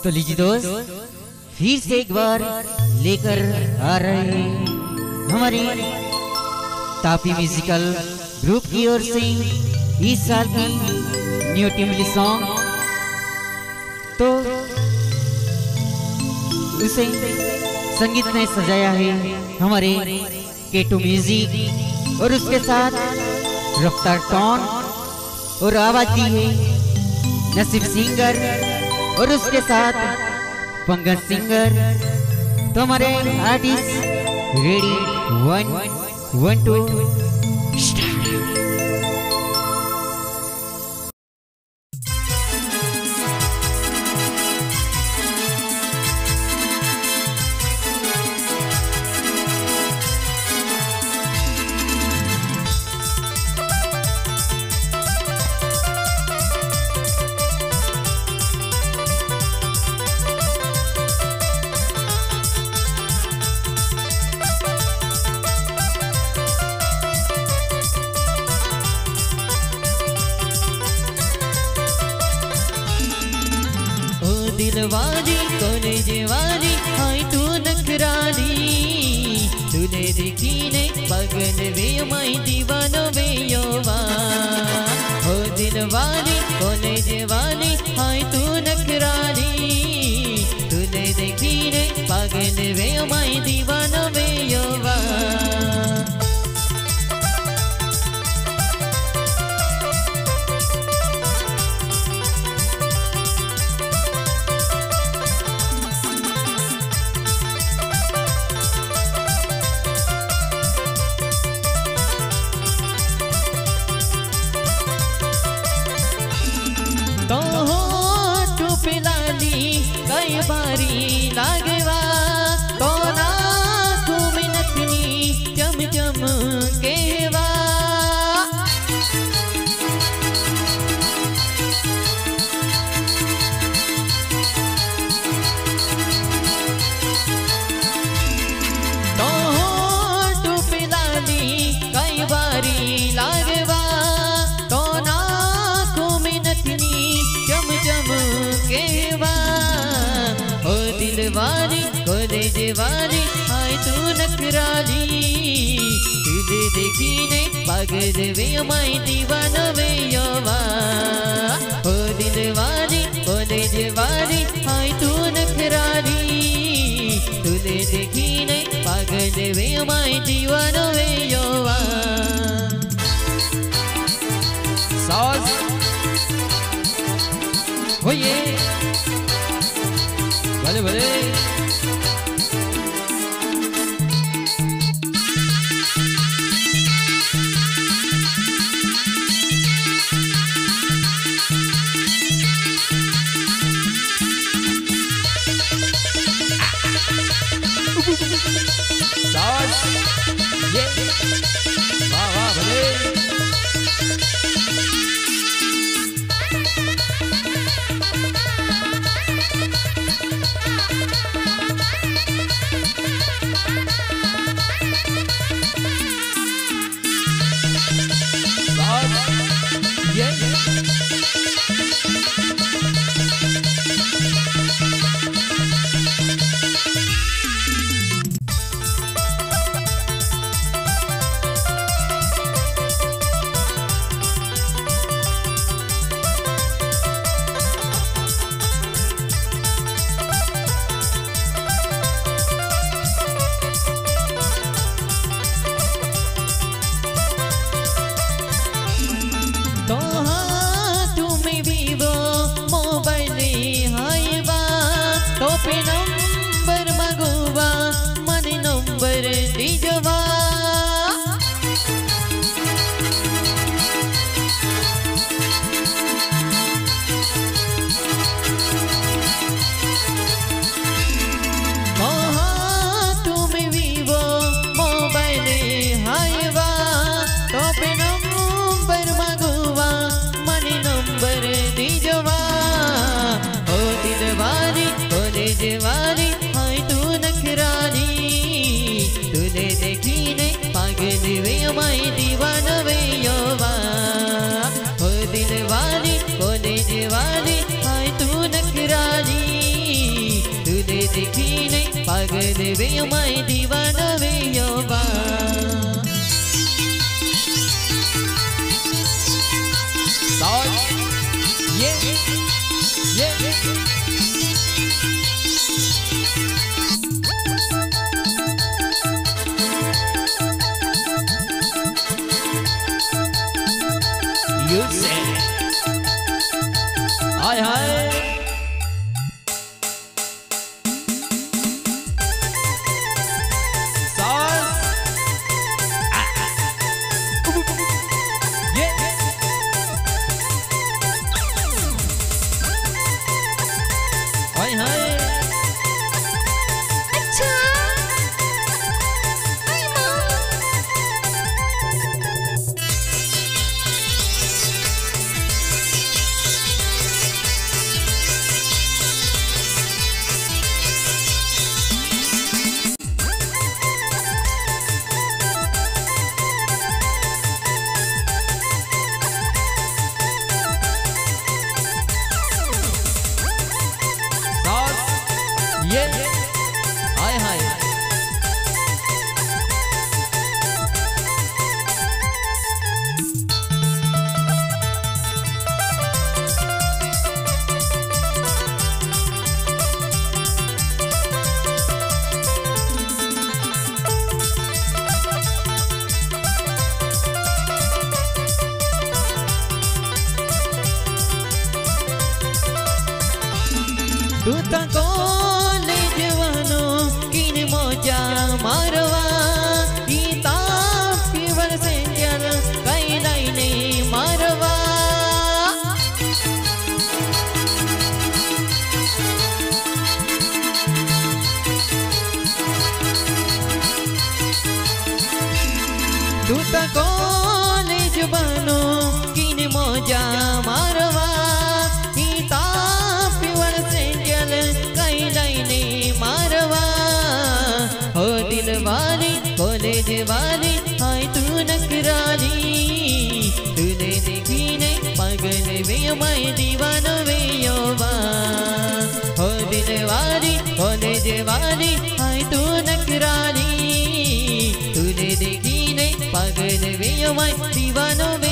तो लीजिए दोस्त, फिर से एक बार लेकर आ रहे हैं हमारे तापी म्यूजिकल ग्रुप की ओर से इस साल की न्यू टिमली सॉन्ग। तो उसे संगीत ने सजाया है हमारे केटू म्यूजिक और उसके साथ रफ्तार टॉन और आवाज दी है नसीब सिंगर और उसके साथ पंकज सिंगर। तो हमारे आर्टिस्ट रेडी 1 1 2 दिलवाली कॉलेज वाली हाय तू नखराली, तूने देखी ने पगल वे माई दीवानो वे योवा। ओ दिलवाली कॉलेज वाली हाय तू नखराली, तूने देखी ने पगल वे माई दीवानो वे योवा। तो होठों पे लाली कई बारी लागवा, तो नाखों में नथनी चम चम केवा। तो होठों पे लाली कई बारी लागवा, तो नाखों में नथनी चम चम केवा। ओ दिलवाली कॉलेज वाली हाय तू नखराली, तुझे देखी ने पागल वे माई दीवाना वे योवा। ओ दिलवाली कॉलेज वाली हाय तू नखराली, तुझे देखी ने पागल वे माई दीवाना वे योवा। सॉस हो ये भले भले सॉस ये वाह वाह भले तो हाथों में वीवो मोबाइल हाय बा, तो पे नंबर मगुवा मन नंबर दीजवा। तो हाथों में वीवो मोबाइल हाय बा, तो पे नंबर मगुवा मन नंबर दीजवा। ओ दिलवाली कॉलेज वाली हाय तू नखराली, तूने देखी ने पागल वे माई दीवाना वे योवा। ओ दिलवाली कॉलेज वाली हाय तू नखराली, पागल वे मैं दीवाना वे योबा You say हाय हाय तू तो कॉलेज वालों किन मौजा मारवा गीता पीवर से जल कई लाइने मारवा तू तो कॉलेज वालों किन मौजा मारवा वाली कॉलेज वाली हाय तू नकराली तूने देखी नहीं पागल वे मैं दीवाना वे योबा हो दिल वाली कॉलेज वाली हाय तू नकराली तूने देखी नहीं पागल वे मैं दीवाना